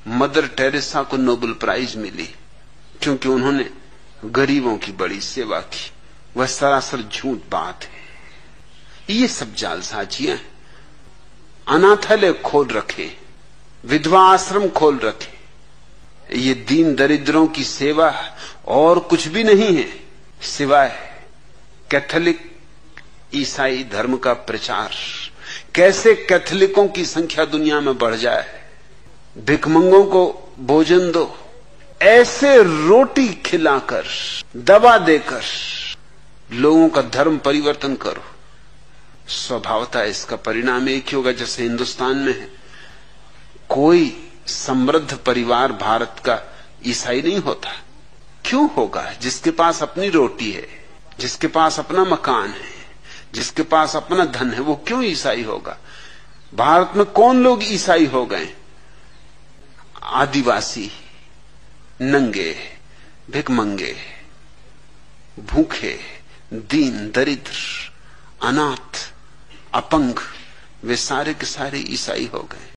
Mother Teresa को Nobel prize मिली क्योंकि उन्होंने गरीबों की बड़ी सेवा की। वह सरासर झूठ बात है। ये सब जालसाजियां हैं। अनाथालय खोल रखे, विधवा आश्रम खोल रखे, ये दीन दरिद्रों की सेवा और कुछ भी नहीं है सिवाय कैथोलिक ईसाई धर्म का प्रचार। कैसे कैथोलिकों की संख्या दुनिया में बढ़ जाए, भिखमंगों को भोजन दो, ऐसे रोटी खिलाकर दवा देकर लोगों का धर्म परिवर्तन करो। स्वभावतः इसका परिणाम एक ही होगा जैसे हिंदुस्तान में है। कोई समृद्ध परिवार भारत का ईसाई नहीं होता। क्यों होगा? जिसके पास अपनी रोटी है, जिसके पास अपना मकान है, जिसके पास अपना धन है, वो क्यों ईसाई होगा? भारत में कौन लोग ईसाई हो गए? आदिवासी, नंगे, भिखमंगे, भूखे, दीन दरिद्र, अनाथ, अपंग, वे सारे के सारे ईसाई हो गए।